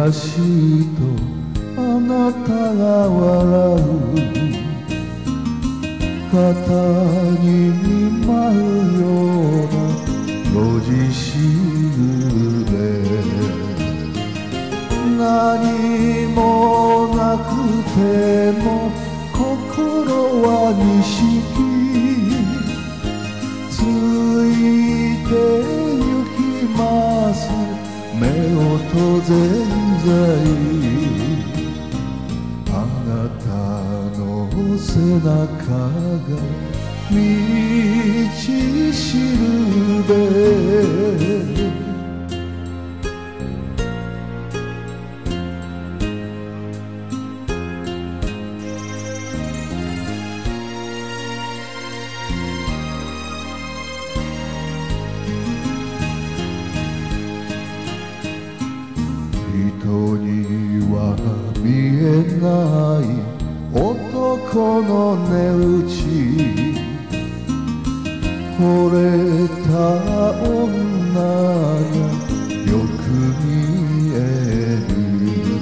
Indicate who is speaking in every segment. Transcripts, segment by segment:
Speaker 1: しいとあなたが笑う肩に舞うような路地しぐれ何もなくても心は錦ついてゆきます目を閉ぜんざいあなたの背中が道しるべ人には見えない男の値打ち惚れた女がよく見える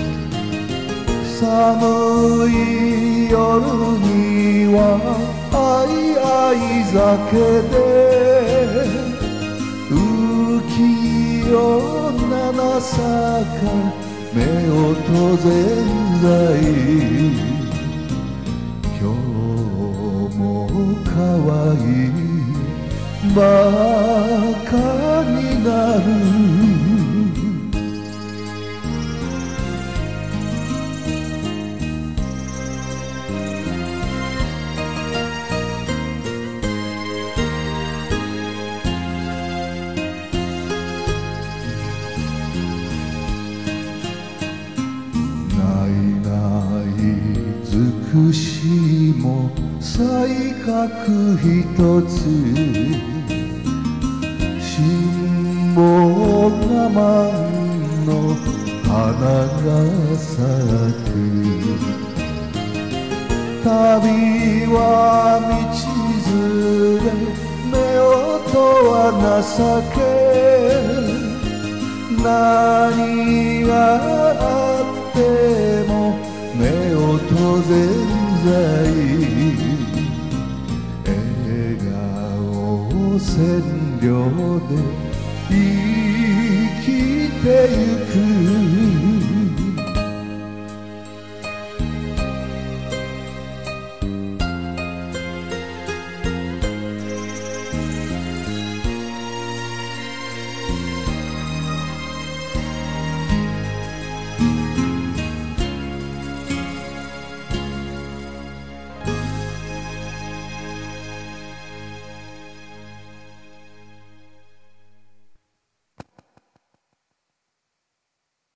Speaker 1: 寒い夜には愛愛酒で浮世七坂目を閉ぜんざい今日も可愛いバカになる美しいも才覚一つ辛抱我慢の花が咲く旅は道連れ夫婦は情け何があっても目を閉ぜんざい笑顔線量で生きてゆく